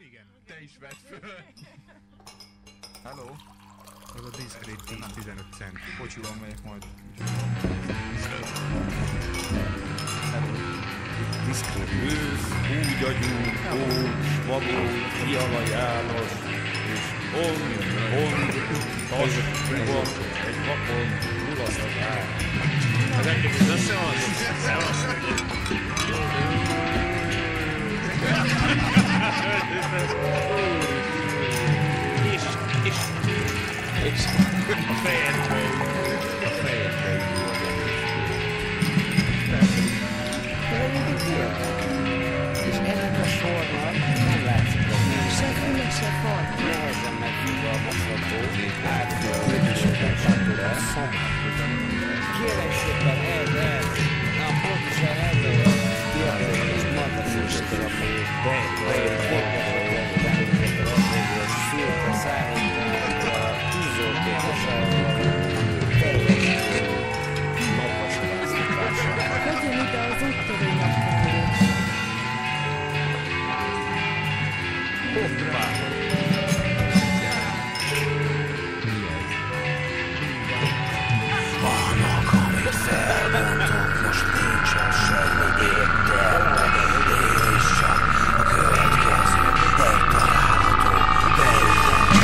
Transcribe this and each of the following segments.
Igen, te is vedd föl. Hello? Az a diszkrét 10-15 cent. Bocsiban megyek majd. Diszkrét ősz, úgy agyú, Ócs, Babó, Fiala János, és Hond, Tas, Huba, egy vakon, mulasztál. Az egyik az összehoz? És a fejedbe. És ennek a sornak nem látszik a nő. Se fülek, se fal. Nehezen megfogalmazható, átfőzőben kapcsolat. Kérlek szépen, ez. Na, pontosan ezzel a fiatal és mataszosra még bejön szépen szállítani a tűzoltókosával teljes napvacsoráztatással. Hogyan ide az úttörő napkáról? Hoppá! Vannak, amit felmondok, most nincsen semmi értelme, és csak a következő egy található beütő.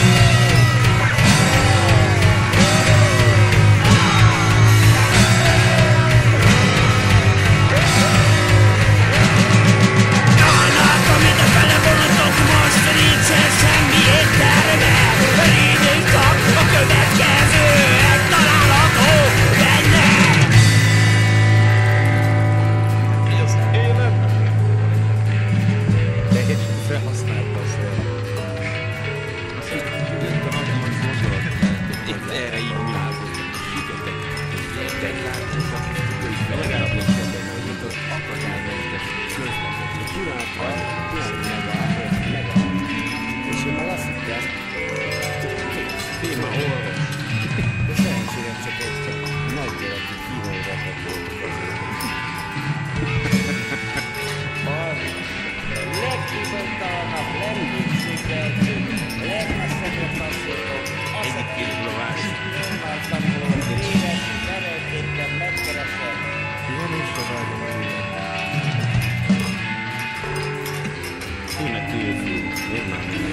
Annak, amit a fele vonatok, most nincsen semmi értelme, így csak a következő egy található benne. Ez élet? Teljesen felhasználta azt el. Itt erre így világos. Egy látogat, legalább nincs benne, hogy itt az akadálymentes közlekedés. Pillanatban tényleg megáll. És én meg azt hittem, Téma olvas. de szerencsére csak egy nagy gyerekű kihajratot voltunk a legkibontalanabb, legvégségkeltő, legmesszebbre passzítok, Egyik kilóvás. már tanulom, éves, verejtékben megkeresem. Ilyen is a vágyom Tényleg tűnő, nem.